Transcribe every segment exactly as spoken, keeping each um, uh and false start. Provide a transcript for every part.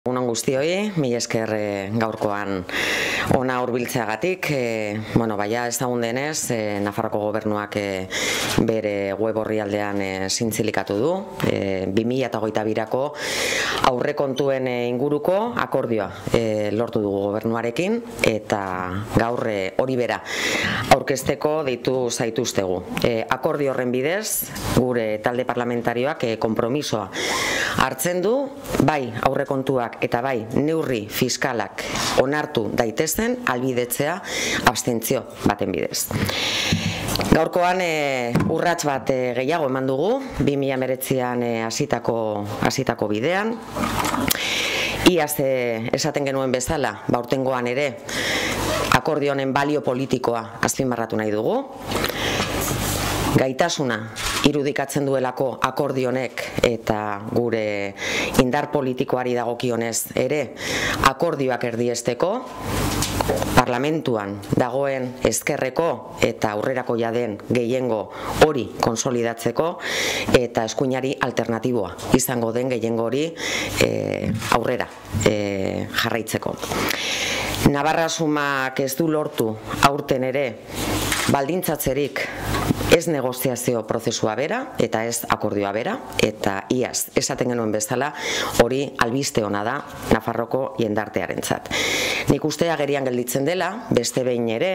Egunon guztioi, mila esker gaurkoan ona hurbiltzeagatik. E, bueno, baina ezagun denez, e, Nafarroako gobernuak e, bere web orrialdean e, zintzilikatu du. E, bi mila hogeita birako aurrekontuen e, inguruko akordioa e, lortu dugu gobernuarekin, eta gaur e, hori bera aurkezteko deitu zaituztegu. E, akordio horren bidez, gure talde parlamentarioak e, konpromisoa hartzen du, bai aurrekontuak eta bai neurri fiskalak onartu daitezen albidetzea abstentzio baten bidez. Gaurkoan e, urrats bat e, gehiago eman dugu, bi mila hemeretzian e, hasitako hasitako bidean. Iaz e, esaten genuen bezala, baurtengoan ere akordio honen balio politikoa azpimarratu nahi dugu. Gaitasuna irudikatzen duelako akordio honek eta gure indar politikoari dagokionez ere akordioak erdiesteko, parlamentuan dagoen ezkerreko eta aurrerakoia den gehiengo hori konsolidatzeko eta eskuinari alternatiboa izango den gehiengo hori e, aurrera e, jarraitzeko. Navarra Sumak ez du lortu aurten ere baldintzatzerik ez negoziazio prozesua bera eta ez akordioa bera, eta iaz esaten genuen bezala hori albiste ona da Nafarroko jendartearentzat. Nik uste agerian gelditzen dela, beste behin ere,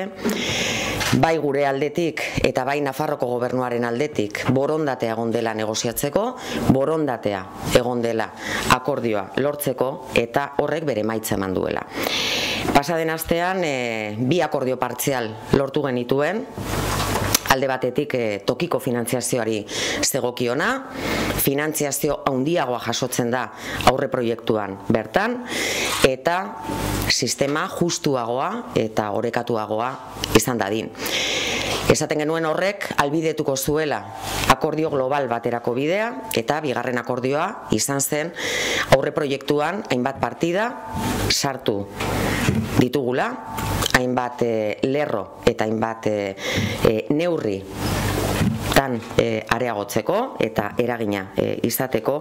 bai gure aldetik eta bai Nafarroko gobernuaren aldetik borondatea egon dela negoziatzeko, borondatea egon dela akordioa lortzeko, eta horrek bere emaitza eman duela. Pasaden astean e, bi akordio partzial lortu genituen, alde batetik e, tokiko finantziazioari zegokiona, finantziazio handiagoa jasotzen da aurre proiektuan bertan, eta sistema justuagoa eta orekatuagoa izan dadin. Esaten genuen horrek albidetuko zuela akordio global baterako bidea, eta bigarren akordioa izan zen aurre proiektuan hainbat partida sartu ditugula, hainbat e, lerro eta hainbat e, e, neurri tan e, areagotzeko eta eragina e, izateko,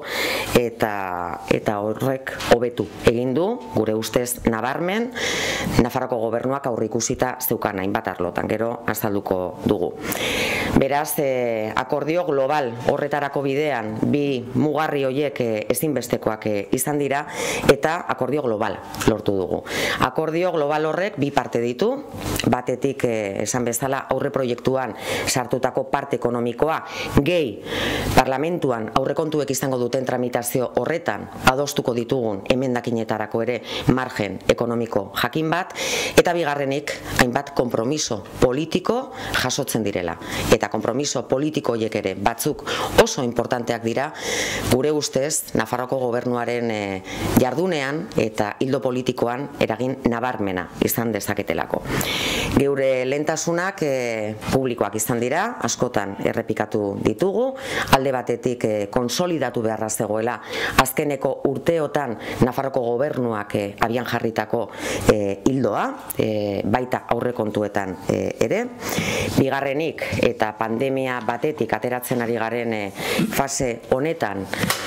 eta eta horrek hobetu egin du gure ustez nabarmen Nafarroko gobernuak aurreikusita zeukan hainbat arlotan, gero azalduko dugu. Beraz, e, akordio global horretarako bidean bi mugarri horiek e, ezinbestekoak e, izan dira, eta akordio global lortu dugu. Akordio global horrek bi parte ditu, batetik e, esan bezala aurre proiektuan sartutako parte ekonomikoa gehi parlamentuan aurrekontuek izango duten tramitazio horretan adostuko ditugun emendakinetarako ere margen ekonomiko jakin bat, eta bigarrenik hainbat konpromiso politiko jasotzen direla. Eta konpromiso politiko horiek ere batzuk oso importanteak dira gure ustez Nafarroko gobernuaren e, jardunean eta hildo politikoan eragin nabarmena izan dezaketelako. Geure lehentasunak e, publikoak izan dira, askotan errepikatu ditugu, alde batetik e, konsolidatu beharra zegoela azkeneko urteotan Nafarroko gobernuak e, abian jarritako e, hildoa, e, baita aurrekontuetan e, ere. Bigarrenik eta pandemia batetik ateratzen ari garen e, fase honetan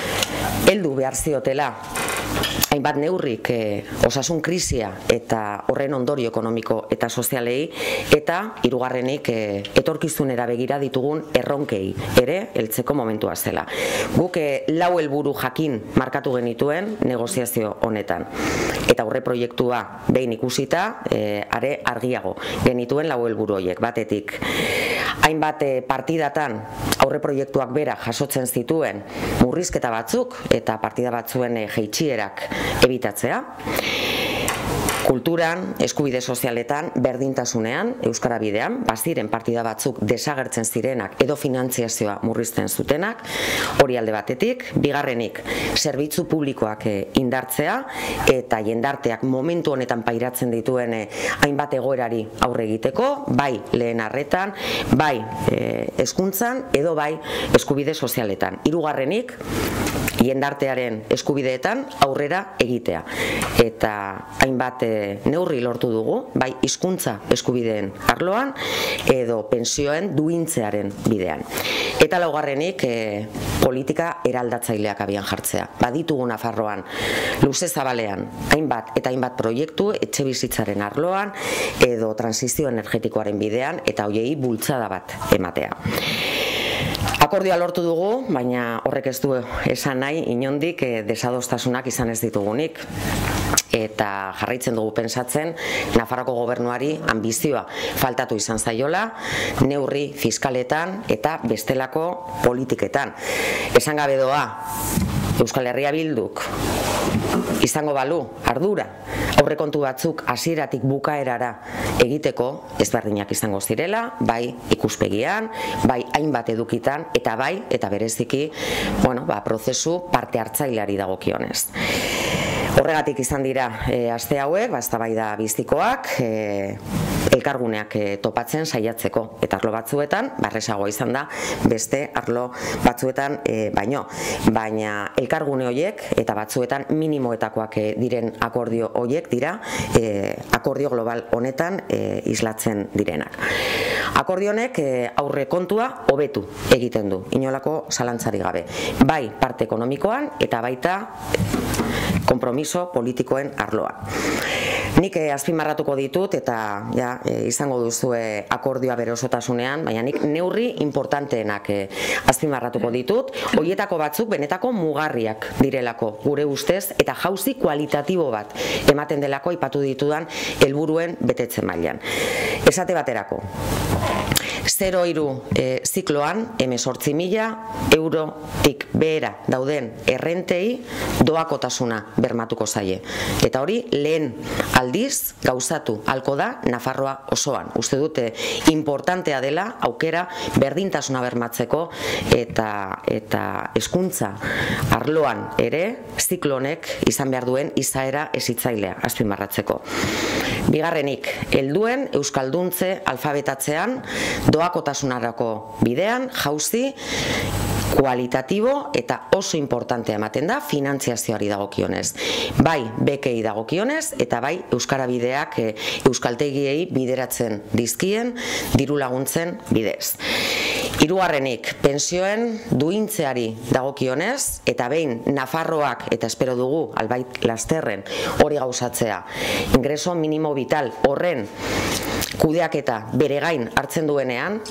heldu behar ziotela hainbat neurrik e, osasun krisia eta horren ondorio ekonomiko eta sozialei, eta hirugarrenik e, etorkizunera begira ditugun erronkei ere heltzeko momentua zela. Guk e, lau helburu jakin markatu genituen negoziazio honetan, eta aurre proiektua behin ikusita e, are argiago genituen lau helburu horiek. Batetik, hainbat e, partidatan aurre proiektuak bera jasotzen zituen murrizketa batzuk eta partida batzuen e, jeitsierak ebitatzea. Kulturan, eskubide sozialetan, berdintasunean, euskara bidean, baziren partida batzuk desagertzen zirenak edo finantziazioa murrizten zutenak, hori alde batetik. Bigarrenik, zerbitzu publikoak indartzea eta jendarteak momentu honetan pairatzen dituen hainbat egoerari aurre egiteko, bai lehen arretan, bai hezkuntzan edo bai eskubide sozialetan. Hirugarrenik, jendartearen eskubideetan aurrera egitea. Eta hainbat neurri lortu dugu, bai hizkuntza eskubideen arloan edo pensioen duintzearen bidean. Eta laugarrenik e, politika eraldatzaileak abian jartzea. Baditugu Nafarroan luze zabalean hainbat eta hainbat proiektu etxebizitzaren arloan edo transizio energetikoaren bidean eta hoiei bultzada bat ematea. Akordioa lortu dugu, baina horrek ez du esan nahi inondik e, desadostasunak izan ez ditugunik. Eta jarraitzen dugu pentsatzen Nafarroko gobernuari anbizioa faltatu izan zaiola neurri fiskaletan eta bestelako politiketan. Esan gabe doa, Euskal Herria Bilduk izango balu ardura aurrekontu batzuk hasieratik bukaerara egiteko ezberdinak izango zirela, bai ikuspegian, bai hainbat edukitan eta bai eta bereziki, bueno, ba, prozesu parte hartzaileari dagokionez. Horregatik izan dira e, aste hauek, ba, eztabaida bizikoak, e, elkarguneak e, topatzen saiatzeko eta arlo batzuetan, barresagoa izan da, beste arlo batzuetan e, baino. Baina elkargune horiek eta batzuetan minimoetakoak e, diren akordio horiek dira, e, akordio global honetan e, islatzen direnak. Akordio honek e, aurre kontua hobetu egiten du, inolako zalantzari gabe. Bai parte ekonomikoan eta baita konpromiso politikoen arloa. Nik eh, azpimarratuko ditut eta ja, eh, izango duzue akordioa bere osotasunean, baina nik neurri importanteenak eh, azpimarratuko ditut, horietako batzuk benetako mugarriak direlako gure ustez eta jauzi kualitatibo bat ematen delako aipatu ditudan helburuen betetze mailan. Esate baterako, zero hiru e, zikloan hemezortzi mila eurotik behera dauden errentei doakotasuna bermatuko zaie. Eta hori lehen aldiz gauzatu halko da Nafarroa osoan. Uste dute importantea dela aukera berdintasuna bermatzeko eta eta hezkuntza arloan ere ziklonek izan behar duen izaera hezitzailea azpimarratzeko. Bigarrenik, helduen euskalduntze alfabetatzean doakotasunarako bidean jauzi kualitatibo eta oso importantea ematen da finantziazioari dagokionez. Bai bekei dagokionez eta bai euskara bideak e, euskaltegiei bideratzen dizkien diru laguntzen bidez. Hirugarrenik, pensioen duintzeari dagokionez eta behin Nafarroak eta espero dugu albait lasterren hori gauzatzea. Ingreso minimo vital horren kudeaketa bere gain hartzen duenean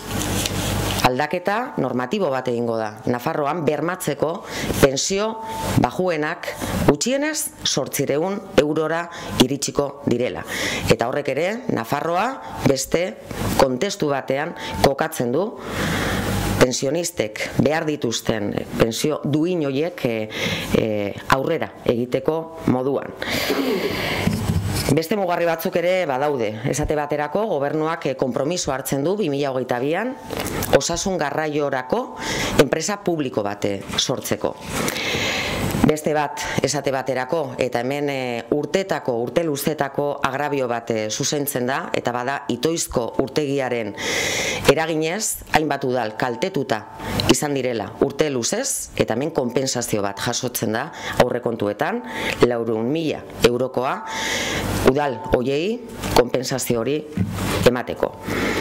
aldaketa normatibo bat egingo da. Nafarroan bermatzeko pensio bajuenak gutxienez zortziehun eurora iritsiko direla. Eta horrek ere Nafarroa beste kontestu batean kokatzen du pensionistek behar dituzten pensio duin horiek e, e, aurrera egiteko moduan. Beste mugarri batzuk ere badaude. Esate baterako gobernuak konpromiso hartzen du bi mila hogeita bian osasun garraiorako enpresa publiko bate sortzeko. Beste bat esate baterako eta hemen e, urtetako, urte luzetako agrabio bat e, zuzentzen da eta bada Itoizko urtegiaren eraginez hainbat udal kaltetuta izan direla urte luzez eta hemen konpensazio bat jasotzen da aurrekontuetan laurehun mila eurokoa udal hoiei konpensazio hori emateko.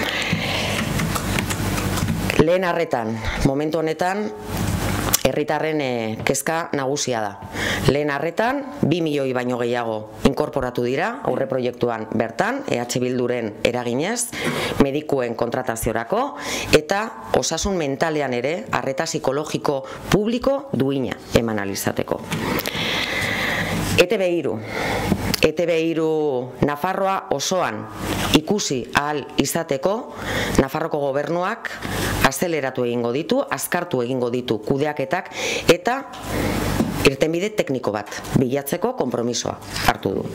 Lehen arretan, momentu honetan herritarren e, kezka nagusia da. Lehen arretan, bi milioi baino gehiago inkorporatu dira aurre proiektuan bertan, E H Bilduren eraginez, medikuen kontrataziorako eta osasun mentalean ere arreta psikologiko publiko duina eman ahal izateko. E T B hiru. E T B hiru Nafarroa osoan ikusi ahal izateko Nafarroko gobernuak azeleratu egingo ditu, azkartu egingo ditu kudeaketak eta irtenbide tekniko bat bilatzeko konpromisoa hartu du.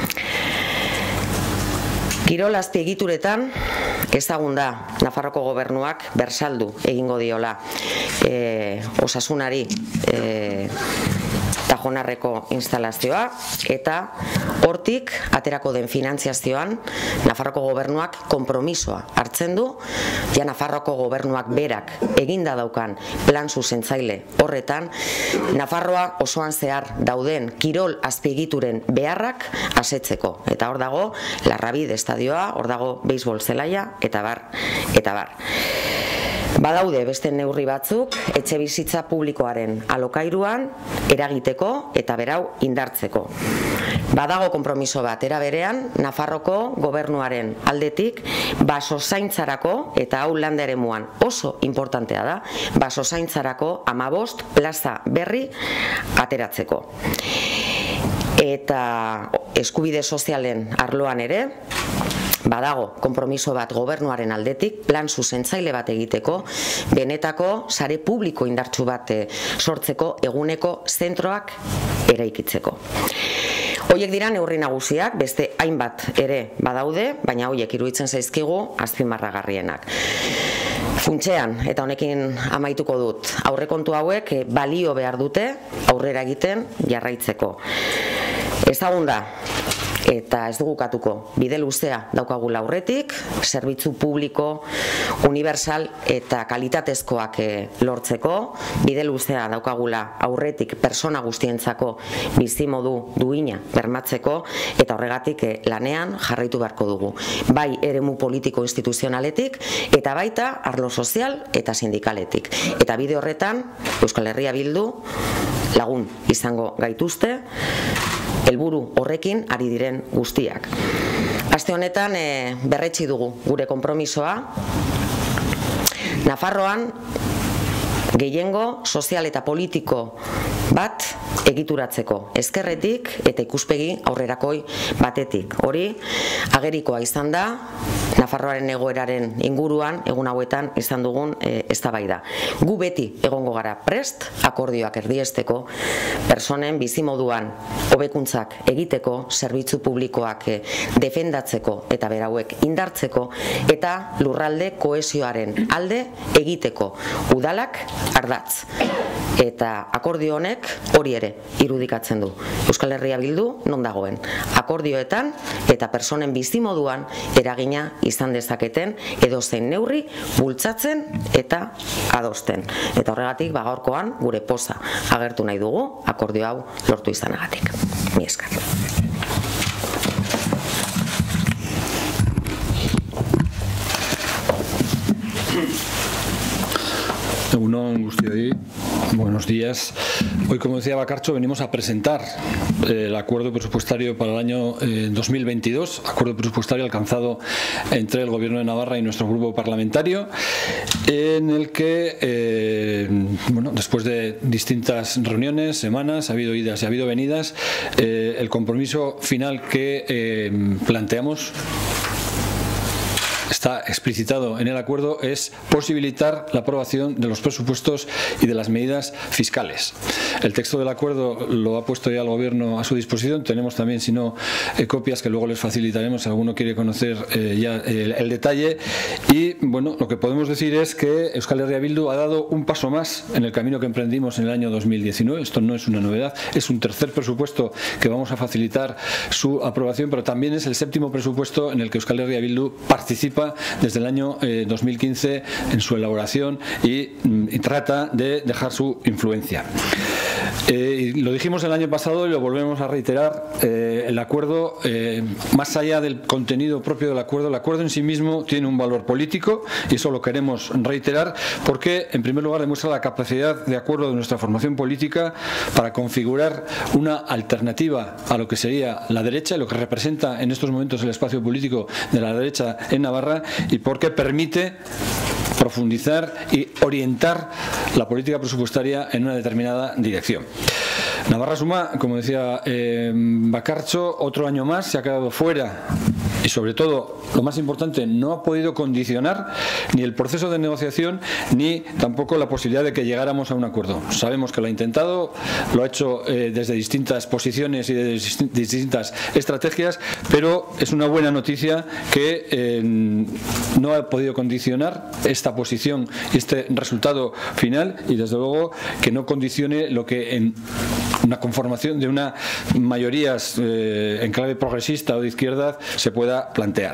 Kirol azpiegituretan ezagun da Nafarroko gobernuak bersaldu egingo diola e, osasunari e, eta Pajonarreko instalazioa, eta hortik aterako den finantziazioan Nafarroko gobernuak konpromisoa hartzen du, ja Nafarroko gobernuak berak eginda daukan plan zuzentzaile horretan, Nafarroa osoan zehar dauden kirol azpiegituren beharrak asetzeko. Eta hor dago Larrabide estadioa, hor dago beisbol zelaia, eta bar, eta bar. Badaude beste neurri batzuk etxe bizitza publikoaren alokairuan eragiteko eta berau indartzeko. Badago konpromiso bat era berean Nafarroko gobernuaren aldetik basozaintzarako, eta hau landa eremuan oso importantea da, basozaintzarako hamabost plaza berri ateratzeko. Eta eskubide sozialen arloan ere badago konpromiso bat gobernuaren aldetik plan zuzentzaile bat egiteko, benetako sare publiko indartsu bat sortzeko eguneko zentroak eraikitzeko. Hoiek dira neurri nagusiak, beste hainbat ere badaude, baina hoiek iruditzen zaizkigu azpimarragarrienak. Funtsean, eta honekin amaituko dut, aurrekontu hauek balio behar dute aurrera egiten jarraitzeko. Ezagun da, eta ez dugu katuko, bide luzea daukagula aurretik, zerbitzu publiko, universal eta kalitatezkoak lortzeko, bide luzea daukagula aurretik persona guztientzako bizimodu duina bermatzeko, eta horregatik lanean jarraitu beharko dugu. Bai eremu politiko instituzionaletik, eta baita arlo sozial eta sindikaletik. Eta bide horretan, Euskal Herria Bildu lagun izango gaituzte, helburu horrekin ari diren guztiak. Aste honetan e, berretsi dugu gure konpromisoa, Nafarroan gehiengo sozial eta politiko bat egituratzeko, ezkerretik eta ikuspegi aurrerakoi batetik. Hori agerikoa izan da Nafarroaren egoeraren inguruan egun hauetan izan dugun e, eztabaida. Gu beti egongo gara prest akordioak erdiesteko, personen bizimoduan hobekuntzak egiteko, zerbitzu publikoak e, defendatzeko eta berauek indartzeko, eta lurralde kohesioaren alde egiteko udalak ardatz. Eta akordio honek hori ere irudikatzen du. Euskal Herria Bildu non dagoen akordioetan eta personen bizimoduan eragina izan dezaketen edozein neurri bultzatzen eta adosten. Eta horregatik gaurkoan gure poza agertu nahi dugu akordio hau lortu izanagatik. Mi esker. Egunon guztioi, buenos días. Hoy, como decía Bakartxo, venimos a presentar eh, el acuerdo presupuestario para el año eh, dos mil veintidós, acuerdo presupuestario alcanzado entre el Gobierno de Navarra y nuestro grupo parlamentario, en el que, eh, bueno, después de distintas reuniones, semanas, ha habido idas y ha habido venidas, eh, el compromiso final que eh, planteamos está explicitado en el acuerdo es posibilitar la aprobación de los presupuestos y de las medidas fiscales. El texto del acuerdo lo ha puesto ya el Gobierno a su disposición. Tenemos también, si no, eh, copias que luego les facilitaremos si alguno quiere conocer eh, ya el, el detalle. Y bueno, lo que podemos decir es que Euskal Herria Bildu ha dado un paso más en el camino que emprendimos en el año dos mil diecinueve. Esto no es una novedad, es un tercer presupuesto que vamos a facilitar su aprobación, pero también es el séptimo presupuesto en el que Euskal Herria Bildu participa desde el año eh, dos mil quince en su elaboración y, y trata de dejar su influencia. Eh, lo dijimos el año pasado y lo volvemos a reiterar, eh, el acuerdo, eh, más allá del contenido propio del acuerdo, el acuerdo en sí mismo tiene un valor político y eso lo queremos reiterar porque, en primer lugar, demuestra la capacidad de acuerdo de nuestra formación política para configurar una alternativa a lo que sería la derecha, lo que representa en estos momentos el espacio político de la derecha en Navarra, y porque permite profundizar y orientar la política presupuestaria en una determinada dirección. Navarra suma, como decía eh, Bakartxo, otro año más, se ha quedado fuera y, sobre todo, lo más importante, no ha podido condicionar ni el proceso de negociación ni tampoco la posibilidad de que llegáramos a un acuerdo. Sabemos que lo ha intentado, lo ha hecho eh, desde distintas posiciones y desde distintas estrategias, pero es una buena noticia que eh, no ha podido condicionar esta posición y este resultado final, y desde luego que no condicione lo que en una conformación de una mayorías eh, en clave progresista o de izquierda se pueda plantear.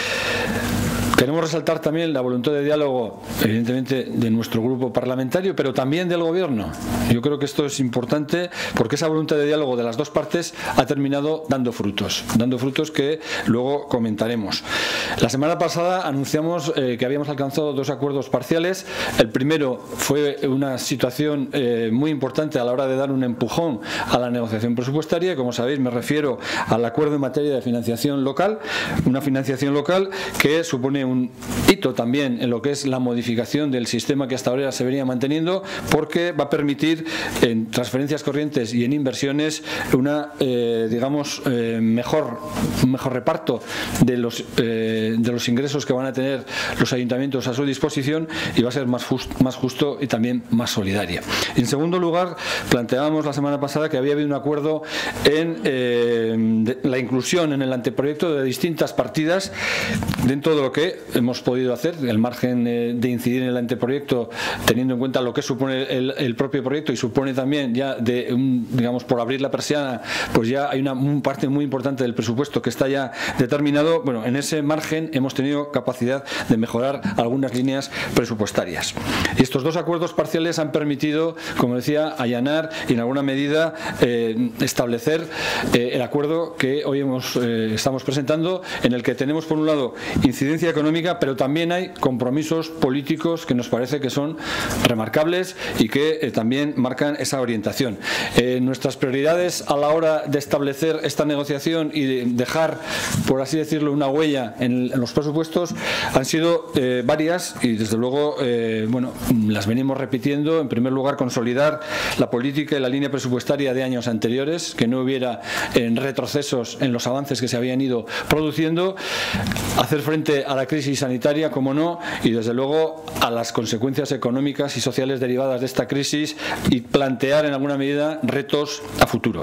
Queremos resaltar también la voluntad de diálogo, evidentemente, de nuestro grupo parlamentario, pero también del Gobierno. Yo creo que esto es importante porque esa voluntad de diálogo de las dos partes ha terminado dando frutos, dando frutos que luego comentaremos. La semana pasada anunciamos eh, que habíamos alcanzado dos acuerdos parciales. El primero fue una situación eh, muy importante a la hora de dar un empujón a la negociación presupuestaria. Como sabéis, me refiero al acuerdo en materia de financiación local, una financiación local que supone un hito también en lo que es la modificación del sistema que hasta ahora se venía manteniendo, porque va a permitir en transferencias corrientes y en inversiones una eh, digamos eh, mejor un mejor reparto de los eh, de los ingresos que van a tener los ayuntamientos a su disposición, y va a ser más justo, más justo y también más solidaria. En segundo lugar, planteábamos la semana pasada que había habido un acuerdo en eh, de, la inclusión en el anteproyecto de distintas partidas dentro de lo que hemos podido hacer, el margen eh, de incidir en el anteproyecto, teniendo en cuenta lo que supone el, el propio proyecto, y supone también ya de un, digamos, por abrir la persiana, pues ya hay una un parte muy importante del presupuesto que está ya determinado. Bueno, en ese margen hemos tenido capacidad de mejorar algunas líneas presupuestarias. Y estos dos acuerdos parciales han permitido, como decía, allanar y en alguna medida eh, establecer eh, el acuerdo que hoy hemos, eh, estamos presentando, en el que tenemos por un lado incidencia económica, pero también hay compromisos políticos que nos parece que son remarcables y que eh, también marcan esa orientación. Eh, nuestras prioridades a la hora de establecer esta negociación y de dejar, por así decirlo, una huella en, en los presupuestos han sido eh, varias, y desde luego eh, bueno, las venimos repitiendo. En primer lugar, consolidar la política y la línea presupuestaria de años anteriores, que no hubiera eh, retrocesos en los avances que se habían ido produciendo, hacer frente a la crisis sanitaria, como no, y desde luego a las consecuencias económicas y sociales derivadas de esta crisis, y plantear en alguna medida retos a futuro.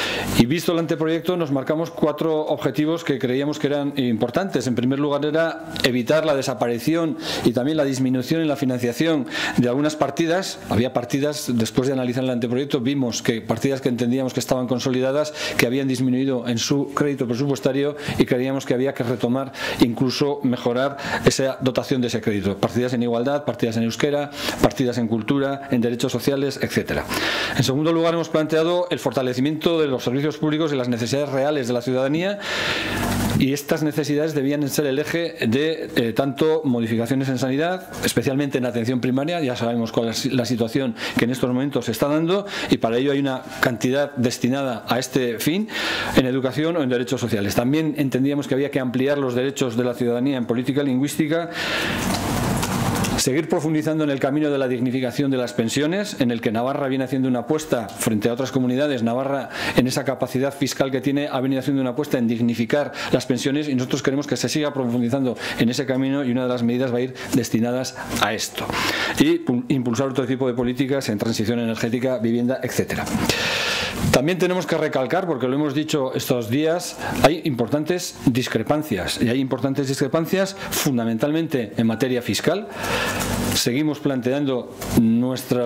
Y visto el anteproyecto, nos marcamos cuatro objetivos que creíamos que eran importantes. En primer lugar, era evitar la desaparición y también la disminución en la financiación de algunas partidas. Había partidas, después de analizar el anteproyecto, vimos que partidas que entendíamos que estaban consolidadas, que habían disminuido en su crédito presupuestario, y creíamos que había que retomar, incluso mejorar esa dotación de ese crédito. Partidas en igualdad, partidas en euskera, partidas en cultura, en derechos sociales, etcétera. En segundo lugar, hemos planteado el fortalecimiento de los servicios públicos y las necesidades reales de la ciudadanía, y estas necesidades debían ser el eje de eh, tanto modificaciones en sanidad, especialmente en atención primaria. Ya sabemos cuál es la situación que en estos momentos se está dando, y para ello hay una cantidad destinada a este fin, en educación o en derechos sociales. También entendíamos que había que ampliar los derechos de la ciudadanía en política lingüística, seguir profundizando en el camino de la dignificación de las pensiones, en el que Navarra viene haciendo una apuesta frente a otras comunidades. Navarra, en esa capacidad fiscal que tiene, ha venido haciendo una apuesta en dignificar las pensiones, y nosotros queremos que se siga profundizando en ese camino, y una de las medidas va a ir destinadas a esto. Y impulsar otro tipo de políticas en transición energética, vivienda, etcétera. También tenemos que recalcar, porque lo hemos dicho estos días, hay importantes discrepancias, y hay importantes discrepancias fundamentalmente en materia fiscal. Seguimos planteando nuestra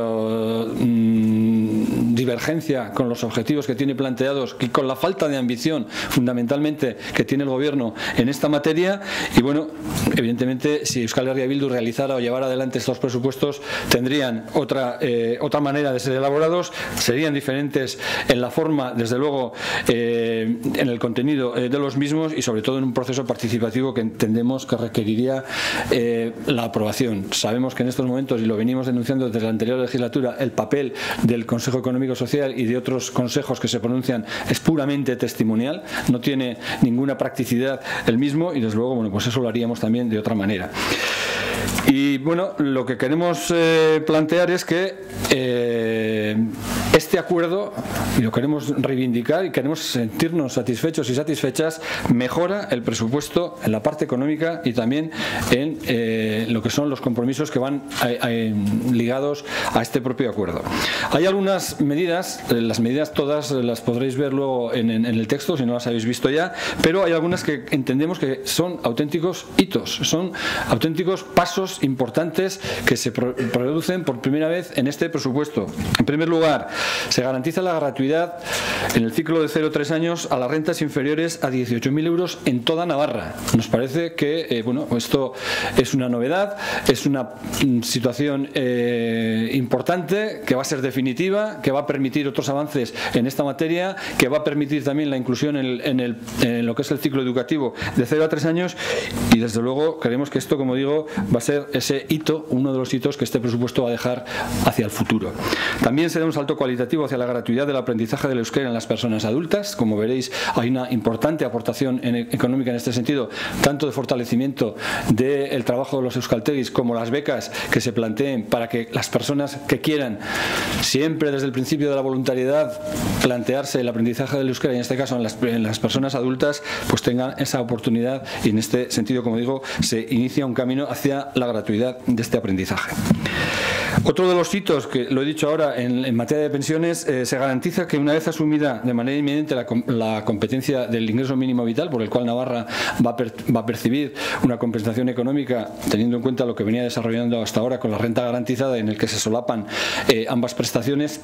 mmm, divergencia con los objetivos que tiene planteados, y con la falta de ambición fundamentalmente que tiene el Gobierno en esta materia. Y bueno, evidentemente, si Euskal Herria Bildu realizara o llevara adelante estos presupuestos, tendrían otra, eh, otra manera de ser elaborados, serían diferentes en la forma, desde luego, eh, en el contenido eh, de los mismos, y sobre todo en un proceso participativo que entendemos que requeriría eh, la aprobación. Sabemos que en estos momentos, y lo venimos denunciando desde la anterior legislatura, el papel del Consejo Económico Social y de otros consejos que se pronuncian es puramente testimonial, no tiene ninguna practicidad el mismo, y desde luego, bueno, pues eso lo haríamos también de otra manera. Y bueno, lo que queremos eh, plantear es que eh, este acuerdo, y lo queremos reivindicar y queremos sentirnos satisfechos y satisfechas, mejora el presupuesto en la parte económica y también en eh, lo que son los compromisos que van a, a, ligados a este propio acuerdo. Hay algunas medidas, las medidas todas las podréis ver luego en, en, en el texto si no las habéis visto ya, pero hay algunas que entendemos que son auténticos hitos, son auténticos pasos importantes que se pro producen por primera vez en este presupuesto. En primer lugar, Se garantiza la gratuidad en el ciclo de cero a tres años a las rentas inferiores a dieciocho mil euros en toda Navarra. Nos parece que eh, bueno, esto es una novedad, es una situación eh, importante, que va a ser definitiva, que va a permitir otros avances en esta materia, que va a permitir también la inclusión en, el, en, el, en lo que es el ciclo educativo de cero a tres años, y desde luego creemos que esto, como digo, va a ser ese hito, uno de los hitos que este presupuesto va a dejar hacia el futuro. También se da un salto cualitativo hacia la gratuidad del aprendizaje del euskera en las personas adultas. Como veréis, hay una importante aportación en, económica en este sentido, tanto de fortalecimiento del trabajo de los euskaltegis como las becas que se planteen para que las personas que quieran, siempre desde el principio de la voluntariedad, plantearse el aprendizaje del euskera, y en este caso en las, en las personas adultas, pues tengan esa oportunidad, y en este sentido, como digo, se inicia un camino hacia la gratuidad de este aprendizaje. Otro de los hitos, que lo he dicho ahora, en, en materia de pensiones, eh, se garantiza que una vez asumida de manera inminente la, la competencia del ingreso mínimo vital, por el cual Navarra va a, per, va a percibir una compensación económica, teniendo en cuenta lo que venía desarrollando hasta ahora con la renta garantizada, en el que se solapan eh, ambas prestaciones.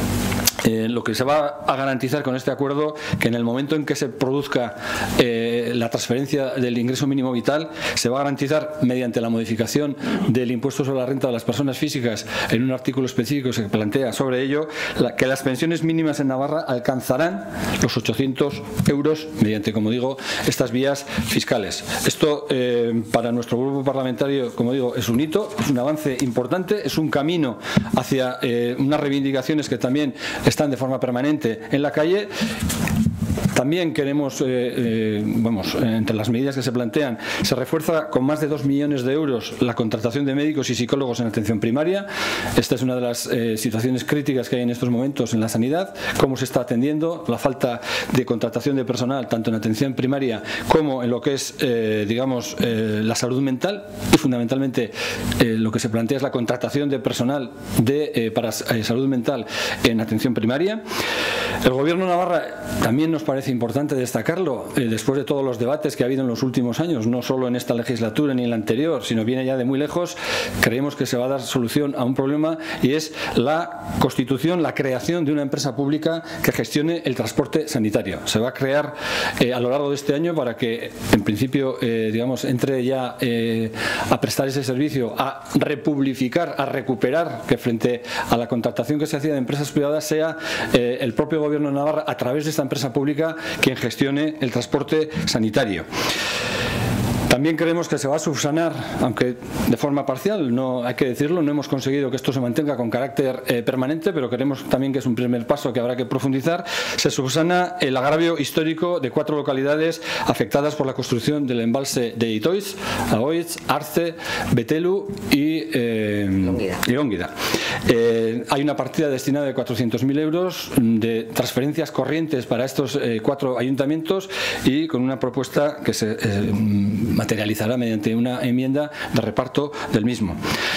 Eh, lo que se va a garantizar con este acuerdo, que en el momento en que se produzca eh, la transferencia del ingreso mínimo vital, se va a garantizar mediante la modificación del impuesto sobre la renta de las personas físicas, en un artículo específico que se plantea sobre ello, la, que las pensiones mínimas en Navarra alcanzarán los ochocientos euros mediante, como digo, estas vías fiscales. Esto eh, para nuestro grupo parlamentario, como digo, es un hito, es un avance importante, es un camino hacia eh, unas reivindicaciones que también están de forma permanente en la calle. También queremos, eh, eh, vamos, entre las medidas que se plantean, se refuerza con más de dos millones de euros la contratación de médicos y psicólogos en atención primaria. Esta es una de las eh, situaciones críticas que hay en estos momentos en la sanidad, cómo se está atendiendo, la falta de contratación de personal, tanto en atención primaria como en lo que es, eh, digamos, eh, la salud mental, y fundamentalmente eh, lo que se plantea es la contratación de personal de, eh, para eh, salud mental en atención primaria. El Gobierno de Navarra también nos parece importante destacarlo, eh, después de todos los debates que ha habido en los últimos años, no solo en esta legislatura ni en la anterior, sino viene ya de muy lejos. Creemos que se va a dar solución a un problema, y es la constitución, la creación de una empresa pública que gestione el transporte sanitario. Se va a crear eh, a lo largo de este año para que, en principio, eh, digamos, entre ya eh, a prestar ese servicio, a republificar, a recuperar, que frente a la contratación que se hacía de empresas privadas sea eh, el propio Gobierno de Navarra, a través de esta empresa pública, quien gestione el transporte sanitario. También creemos que se va a subsanar, aunque de forma parcial, no hay que decirlo, no hemos conseguido que esto se mantenga con carácter eh, permanente, pero creemos también que es un primer paso que habrá que profundizar. Se subsana el agravio histórico de cuatro localidades afectadas por la construcción del embalse de Itoiz, Aoitz, Arce, Betelu y eh, Lónguida. Eh, hay una partida destinada de cuatrocientos mil euros de transferencias corrientes para estos eh, cuatro ayuntamientos, y con una propuesta que se eh, materializará mediante una enmienda de reparto del mismo.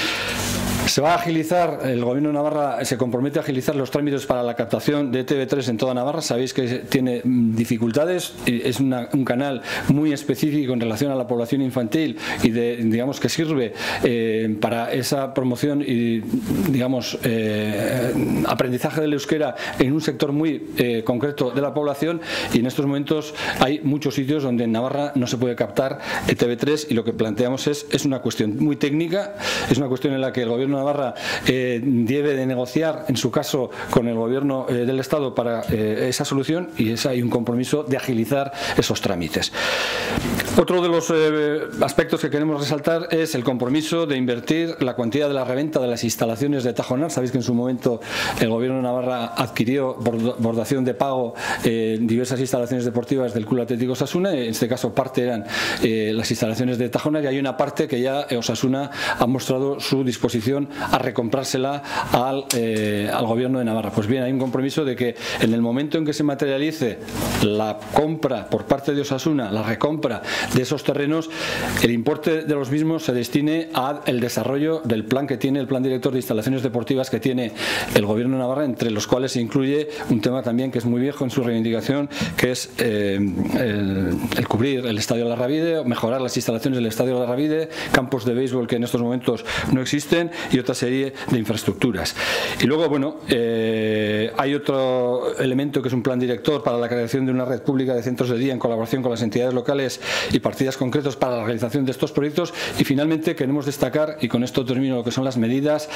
Se va a agilizar, el Gobierno de Navarra se compromete a agilizar los trámites para la captación de T V tres en toda Navarra. Sabéis que tiene dificultades, es una, un canal muy específico en relación a la población infantil, y de, digamos que sirve eh, para esa promoción y, digamos, eh, aprendizaje del euskera en un sector muy eh, concreto de la población, y en estos momentos hay muchos sitios donde en Navarra no se puede captar T V tres, y lo que planteamos es, es una cuestión muy técnica, es una cuestión en la que el Gobierno de Navarra eh, debe de negociar, en su caso, con el Gobierno eh, del Estado para eh, esa solución, y es, hay un compromiso de agilizar esos trámites. Otro de los eh, aspectos que queremos resaltar es el compromiso de invertir la cuantía de la reventa de las instalaciones de Tajonar. Sabéis que en su momento el Gobierno de Navarra adquirió por, por dación de pago eh, diversas instalaciones deportivas del Club Atlético Osasuna. En este caso parte eran eh, las instalaciones de Tajonar, y hay una parte que ya Osasuna ha mostrado su disposición a recomprársela al, eh, al Gobierno de Navarra. Pues bien, hay un compromiso de que en el momento en que se materialice la compra por parte de Osasuna, la recompra de esos terrenos, el importe de los mismos se destine al desarrollo del plan que tiene el Plan Director de Instalaciones Deportivas que tiene el Gobierno de Navarra, entre los cuales se incluye un tema también que es muy viejo en su reivindicación, que es eh, el, el cubrir el Estadio de la Ravide, mejorar las instalaciones del Estadio de la Ravide, campos de béisbol que en estos momentos no existen, y otra serie de infraestructuras. Y luego, bueno, eh, hay otro elemento que es un plan director para la creación de una red pública de centros de día en colaboración con las entidades locales y partidas concretas para la realización de estos proyectos. Y finalmente queremos destacar, y con esto termino lo que son las medidas,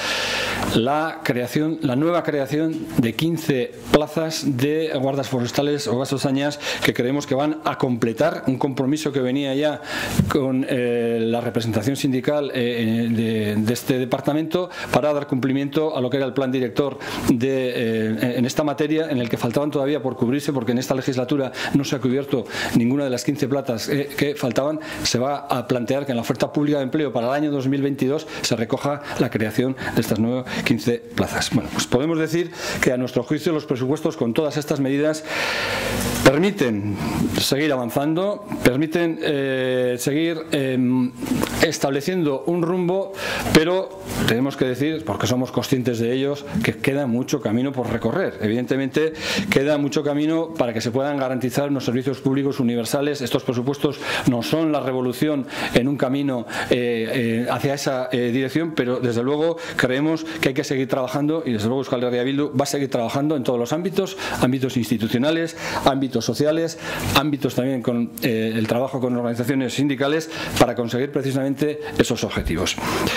la creación, la nueva creación de quince plazas de guardas forestales o gasosañas que creemos que van a completar un compromiso que venía ya con eh, la representación sindical eh, de, de este departamento para dar cumplimiento a lo que era el plan director de, eh, en esta materia, en el que faltaban todavía por cubrirse, porque en esta legislatura no se ha cubierto ninguna de las quince plazas eh, que faltaban. Se va a plantear que en la oferta pública de empleo para el año dos mil veintidós se recoja la creación de estas nuevas quince plazas. Bueno, pues podemos decir que a nuestro juicio los presupuestos con todas estas medidas permiten seguir avanzando, permiten eh, seguir eh, estableciendo un rumbo, pero tenemos que decir, porque somos conscientes de ellos, que queda mucho camino por recorrer. Evidentemente queda mucho camino para que se puedan garantizar unos servicios públicos universales. Estos presupuestos no son la revolución en un camino eh, eh, hacia esa eh, dirección, pero desde luego creemos que hay que seguir trabajando, y desde luego Euskal Herria Bildu va a seguir trabajando en todos los ámbitos, ámbitos institucionales, ámbitos sociales, ámbitos también con eh, el trabajo con organizaciones sindicales, para conseguir precisamente esos objetivos.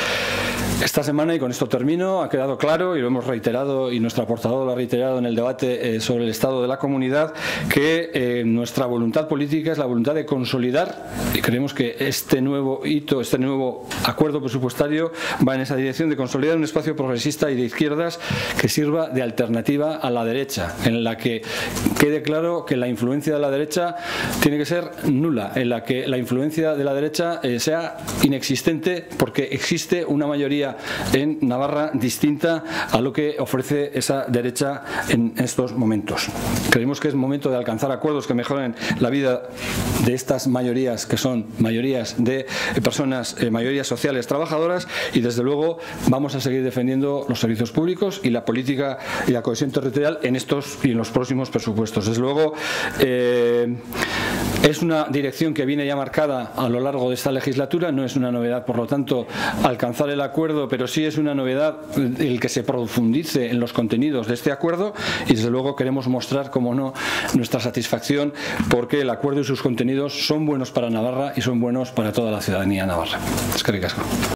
Esta semana, y con esto termino, ha quedado claro, y lo hemos reiterado, y nuestra portavoz lo ha reiterado en el debate eh, sobre el estado de la comunidad, que eh, nuestra voluntad política es la voluntad de consolidar, y creemos que este nuevo hito, este nuevo acuerdo presupuestario va en esa dirección de consolidar un espacio progresista y de izquierdas que sirva de alternativa a la derecha, en la que quede claro que la influencia de la derecha tiene que ser nula, en la que la influencia de la derecha eh, sea inexistente, porque existe una mayoría en Navarra distinta a lo que ofrece esa derecha en estos momentos. Creemos que es momento de alcanzar acuerdos que mejoren la vida de estas mayorías, que son mayorías de personas, eh, mayorías sociales trabajadoras, y desde luego vamos a seguir defendiendo los servicios públicos y la política y la cohesión territorial en estos y en los próximos presupuestos. Desde luego eh, es una dirección que viene ya marcada a lo largo de esta legislatura, no es una novedad, por lo tanto, alcanzar el acuerdo, pero sí es una novedad el que se profundice en los contenidos de este acuerdo, y desde luego queremos mostrar, como no, nuestra satisfacción porque el acuerdo y sus contenidos son buenos para Navarra y son buenos para toda la ciudadanía navarra. Eskerrik asko.